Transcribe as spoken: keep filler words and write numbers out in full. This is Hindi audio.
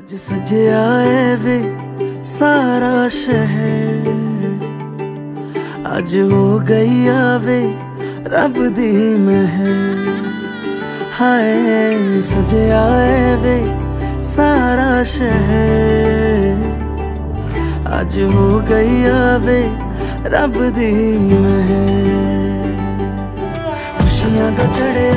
अज सजया है वे सारा शहर, अज हो गई आवे रब दी महर। हाय सजया है वे सारा शहर, अज हो गई आवे रब दी महर। खुशियां दा चढ़े